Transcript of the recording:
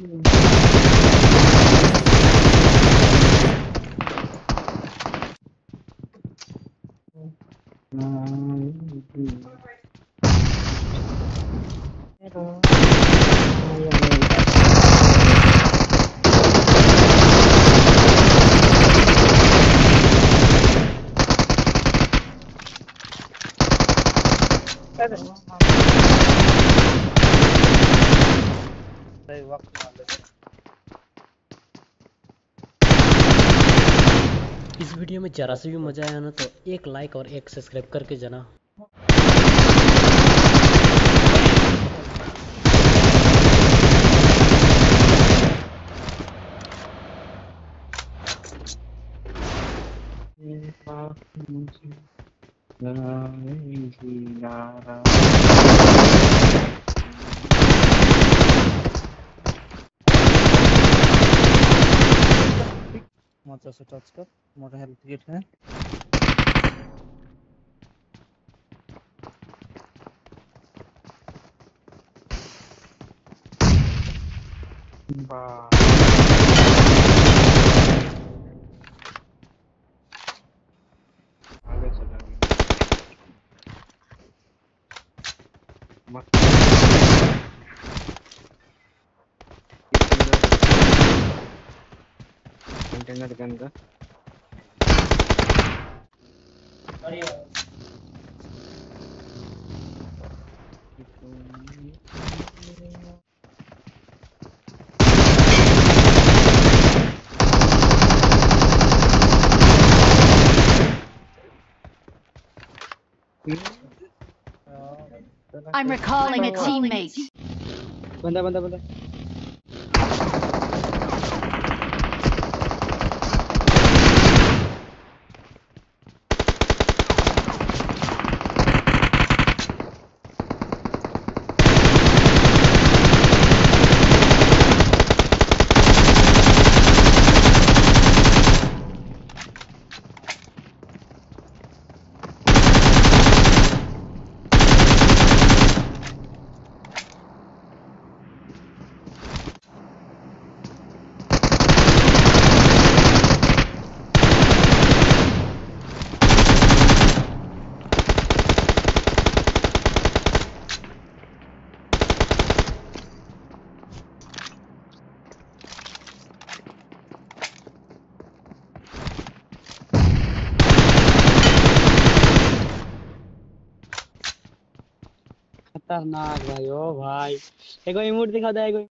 इस वीडियो में जरा से भी मजा आया ना तो एक लाइक और एक सब्सक्राइब करके जाना। मोटर से टच कर, मोटर हेल्थ किट है। आगे चला गया कंटेनर गन का I'm recalling a teammate. बंदा बंदा बंदा खतरनाक भाई। ओ भाई एगो इमोट दिखा दे एगो।